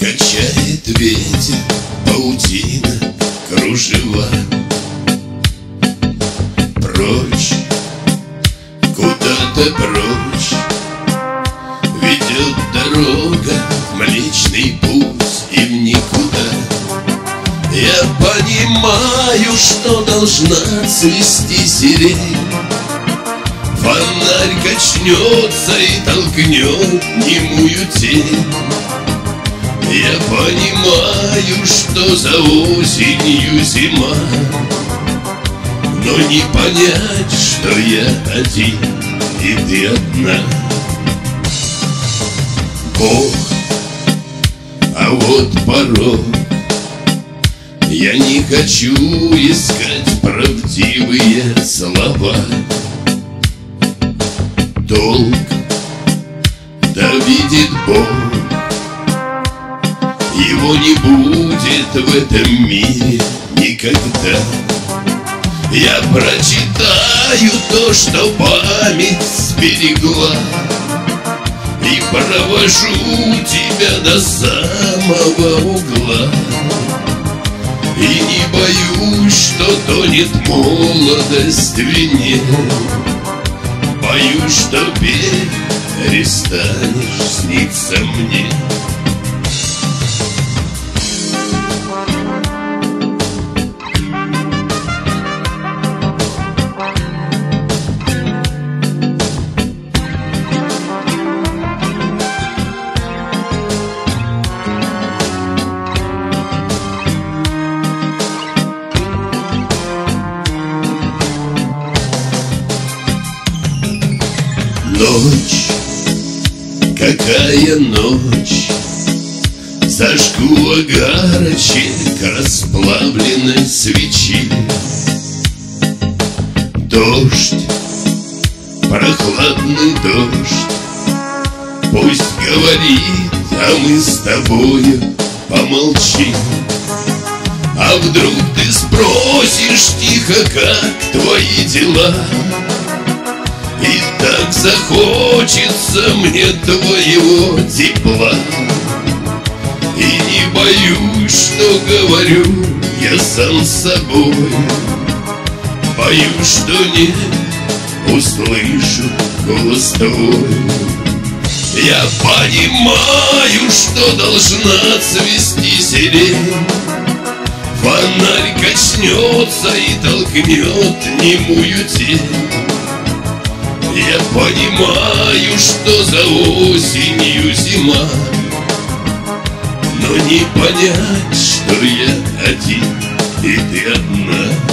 Качает ветер, паутина, кружева. Прочь, куда-то прочь ведет дорога, Млечный Путь и в никуда. Я понимаю, что должна цвести сирень. Фонарь качнется и толкнет немую тень. Я понимаю, что за осенью зима, но не понять, что я один и ты одна. Бог, а вот порог. Я не хочу искать правдивые слова. Долг, да видит Бог, его не будет в этом мире никогда. Я прочитаю то, что память сберегла, и провожу тебя до самого угла. И не боюсь, что тонет молодость в вине. Боюсь, что перестанешь сниться мне. Ночь, какая ночь, зажгу огарочек расплавленной свечи. Дождь, прохладный дождь, пусть говорит, а мы с тобою помолчим. А вдруг ты спросишь тихо, как твои дела? И так захочется мне твоего тепла. И не боюсь, что говорю я сам с собой. Боюсь, что не услышу голос твой. Я понимаю, что должна цвести сирень. Фонарь качнется и толкнет немую тень. Я понимаю, что за осенью зима, но не понять, что я один и ты одна.